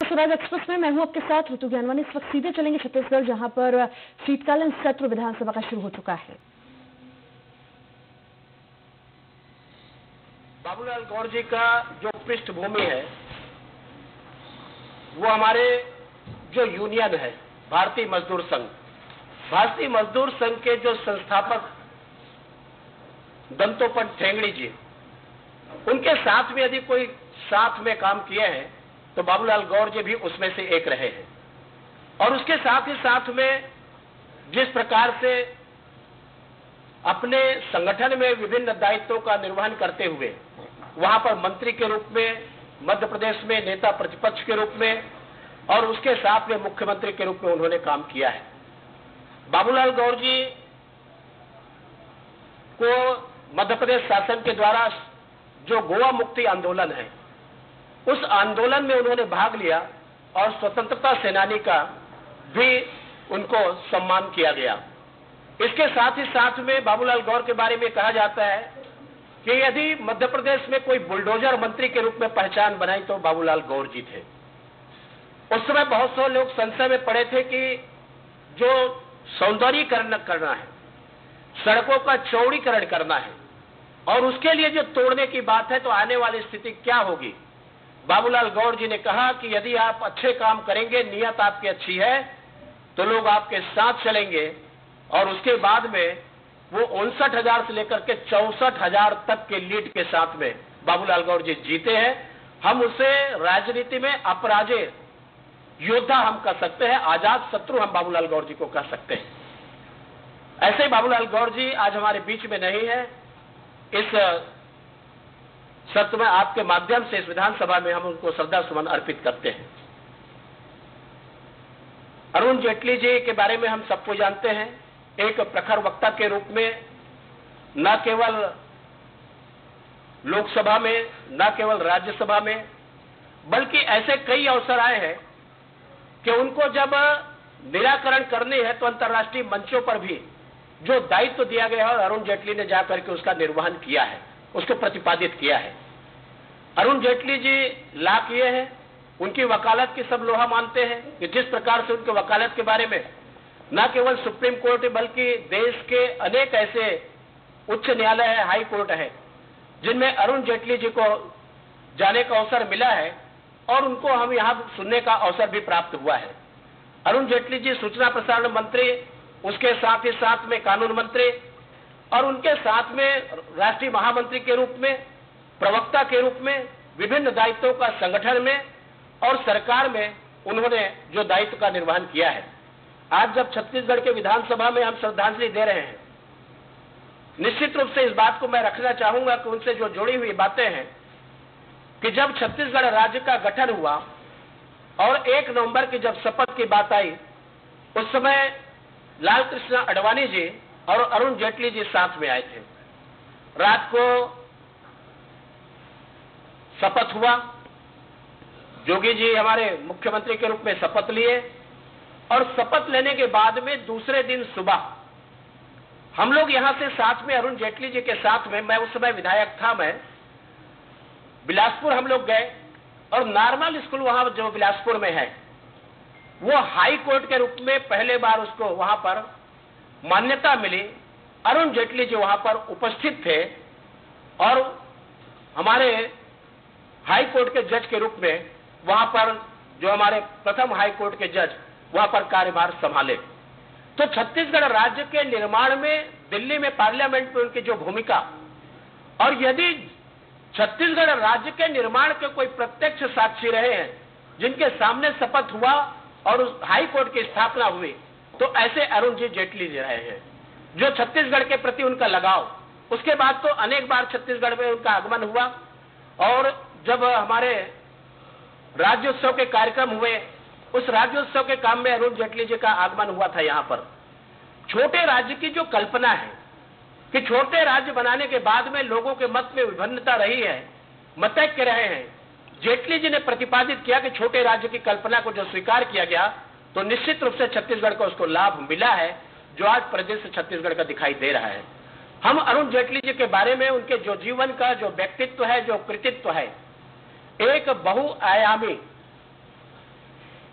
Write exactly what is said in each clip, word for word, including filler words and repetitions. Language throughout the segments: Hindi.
स्वराज एक्सप्रेस में मैं हूं आपके साथ ऋतु ज्ञानवानी। इस वक्त सीधे चलेंगे छत्तीसगढ़, जहां पर शीतकालीन सत्र विधानसभा का शुरू हो चुका है। बाबूलाल गौर जी का जो पृष्ठभूमि है वो हमारे जो यूनियन है भारतीय मजदूर संघ, भारतीय मजदूर संघ के जो संस्थापक दंतोपंत ठेंगड़ी जी, उनके साथ में यदि कोई साथ में काम किए हैं तो बाबूलाल गौर जी भी उसमें से एक रहे हैं। और उसके साथ ही साथ में जिस प्रकार से अपने संगठन में विभिन्न दायित्वों का निर्वहन करते हुए वहां पर मंत्री के रूप में, मध्य प्रदेश में नेता प्रतिपक्ष के रूप में और उसके साथ में मुख्यमंत्री के रूप में उन्होंने काम किया है। बाबूलाल गौर जी को मध्य प्रदेश शासन के द्वारा जो गोवा मुक्ति आंदोलन है, उस आंदोलन में उन्होंने भाग लिया और स्वतंत्रता सेनानी का भी उनको सम्मान किया गया। इसके साथ ही साथ में बाबूलाल गौर के बारे में कहा जाता है कि यदि मध्य प्रदेश में कोई बुलडोजर मंत्री के रूप में पहचान बनाई तो बाबूलाल गौर जी थे। उस समय बहुत से लोग संशय में पड़े थे कि जो सौंदर्यीकरण करना है, सड़कों का चौड़ीकरण करना है और उसके लिए जो तोड़ने की बात है तो आने वाली स्थिति क्या होगी। बाबूलाल गौर जी ने कहा कि यदि आप अच्छे काम करेंगे, नियत आपकी अच्छी है, तो लोग आपके साथ चलेंगे। और उसके बाद में वो उनसठ हजार से लेकर के चौसठ हजार तक के लीड के साथ में बाबूलाल गौर जी जीते हैं। हम उसे राजनीति में अपराजय योद्धा हम कह सकते हैं, आजाद शत्रु हम बाबूलाल गौर जी को कह सकते हैं। ऐसे ही बाबूलाल गौर जी आज हमारे बीच में नहीं है। इस सत्र में आपके माध्यम से इस विधानसभा में हम उनको श्रद्धा सुमन अर्पित करते हैं। अरुण जेटली जी के बारे में हम सबको जानते हैं। एक प्रखर वक्ता के रूप में न केवल लोकसभा में, न केवल राज्यसभा में, बल्कि ऐसे कई अवसर आए हैं कि उनको जब निराकरण करने है तो अंतर्राष्ट्रीय मंचों पर भी जो दायित्व दिया गया है और अरुण जेटली ने जाकर के उसका निर्वहन किया है, उसको प्रतिपादित किया है। अरुण जेटली जी ला किए हैं, उनकी वकालत की सब लोहा मानते हैं कि जिस प्रकार से उनके वकालत के बारे में न केवल सुप्रीम कोर्ट बल्कि देश के अनेक ऐसे उच्च न्यायालय है, हाई कोर्ट है, जिनमें अरुण जेटली जी को जाने का अवसर मिला है और उनको हम यहां सुनने का अवसर भी प्राप्त हुआ है। अरुण जेटली जी सूचना प्रसारण मंत्री, उसके साथ ही साथ में कानून मंत्री और उनके साथ में राष्ट्रीय महामंत्री के रूप में, प्रवक्ता के रूप में विभिन्न दायित्वों का संगठन में और सरकार में उन्होंने जो दायित्व का निर्वहन किया है। आज जब छत्तीसगढ़ के विधानसभा में हम श्रद्धांजलि दे रहे हैं, निश्चित रूप से इस बात को मैं रखना चाहूंगा कि उनसे जो जुड़ी हुई बातें हैं कि जब छत्तीसगढ़ राज्य का गठन हुआ और एक नवंबर की जब शपथ की बात आई, उस समय लाल कृष्ण आडवाणी जी और अरुण जेटली जी साथ में आए थे। रात को शपथ हुआ, जोगी जी हमारे मुख्यमंत्री के रूप में शपथ लिए और शपथ लेने के बाद में दूसरे दिन सुबह हम लोग यहां से साथ में अरुण जेटली जी के साथ में, मैं उस समय विधायक था, मैं बिलासपुर हम लोग गए और नॉर्मल स्कूल वहां जो बिलासपुर में है वो हाई कोर्ट के रूप में पहले बार उसको वहां पर मान्यता मिली। अरुण जेटली जी वहां पर उपस्थित थे और हमारे हाई कोर्ट के जज के रूप में वहां पर जो हमारे प्रथम हाई कोर्ट के जज वहां पर कार्यभार संभाले। तो छत्तीसगढ़ राज्य के निर्माण में दिल्ली में पार्लियामेंट में उनकी जो भूमिका, और यदि छत्तीसगढ़ राज्य के निर्माण के कोई प्रत्यक्ष साक्षी रहे हैं जिनके सामने शपथ हुआ और उस हाई कोर्ट की स्थापना हुई, तो ऐसे अरुण जी जेटली जी रहे हैं। जो छत्तीसगढ़ के प्रति उनका लगाव, उसके बाद तो अनेक बार छत्तीसगढ़ में उनका आगमन हुआ और जब हमारे राज्योत्सव के कार्यक्रम हुए, उस राज्योत्सव के काम में अरुण जेटली जी का आगमन हुआ था। यहाँ पर छोटे राज्य की जो कल्पना है कि छोटे राज्य बनाने के बाद में लोगों के मत में विभिन्नता रही है, मतैक्य रहे हैं, जेटली जी ने प्रतिपादित किया कि छोटे राज्य की कल्पना को जो स्वीकार किया गया तो निश्चित रूप से छत्तीसगढ़ को उसको लाभ मिला है, जो आज प्रदेश छत्तीसगढ़ का दिखाई दे रहा है। हम अरुण जेटली जी के बारे में उनके जो जीवन का जो व्यक्तित्व है, जो कृतित्व है, एक बहुआयामी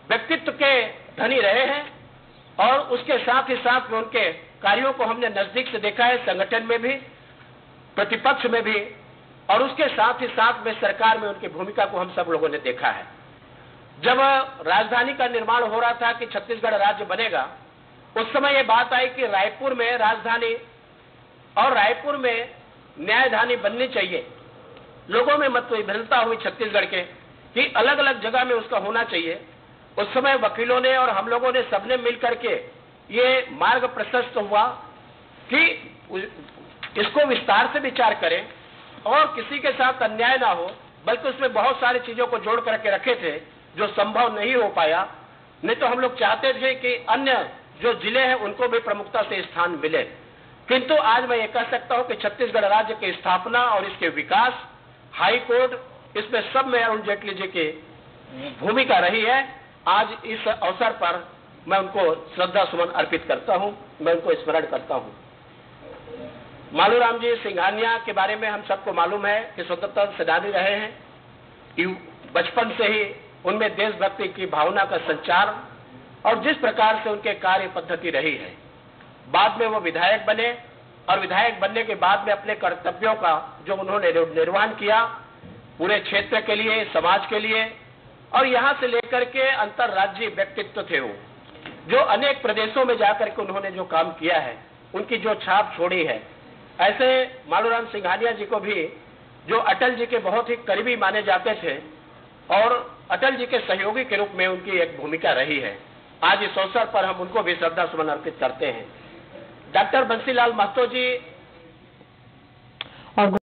व्यक्तित्व के धनी रहे हैं और उसके साथ ही साथ में उनके कार्यों को हमने नजदीक से देखा है, संगठन में भी, प्रतिपक्ष में भी, और उसके साथ ही साथ में सरकार में उनकी भूमिका को हम सब लोगों ने देखा है। जब राजधानी का निर्माण हो रहा था कि छत्तीसगढ़ राज्य बनेगा, उस समय ये बात आई कि रायपुर में राजधानी और रायपुर में न्यायधानी बननी चाहिए। लोगों में मतभिन्नता हुई छत्तीसगढ़ के कि अलग अलग जगह में उसका होना चाहिए। उस समय वकीलों ने और हम लोगों ने सबने मिलकर के ये मार्ग प्रशस्त हुआ कि इसको विस्तार से विचार करें और किसी के साथ अन्याय ना हो, बल्कि उसमें बहुत सारी चीजों को जोड़ करके रखे थे जो संभव नहीं हो पाया। नहीं तो हम लोग चाहते थे कि अन्य जो जिले हैं उनको भी प्रमुखता से स्थान मिले, किंतु आज मैं ये कह सकता हूं कि छत्तीसगढ़ राज्य की स्थापना और इसके विकास, हाई कोर्ट, इसमें सब में अरुण जेटली जी की भूमिका रही है। आज इस अवसर पर मैं उनको श्रद्धा सुमन अर्पित करता हूं, मैं उनको स्मरण करता हूं। मालूराम जी सिंघानिया के बारे में हम सबको मालूम है कि स्वतंत्रता सेनानी रहे हैं। कि बचपन से ही उनमें देशभक्ति की भावना का संचार और जिस प्रकार से उनके कार्य पद्धति रही है। बाद में वो विधायक बने और विधायक बनने के बाद में अपने कर्तव्यों का जो उन्होंने निर्वहन किया पूरे क्षेत्र के लिए, समाज के लिए, और यहां से लेकर के अंतर्राज्यीय व्यक्तित्व थे वो, जो अनेक प्रदेशों में जाकर के उन्होंने जो काम किया है, उनकी जो छाप छोड़ी है। ऐसे मालूराम सिंघानिया जी को भी, जो अटल जी के बहुत ही करीबी माने जाते थे और अटल जी के सहयोगी के रूप में उनकी एक भूमिका रही है, आज इस अवसर पर हम उनको भी श्रद्धा सुमन अर्पित करते हैं। डॉक्टर बंसीलाल महतो जी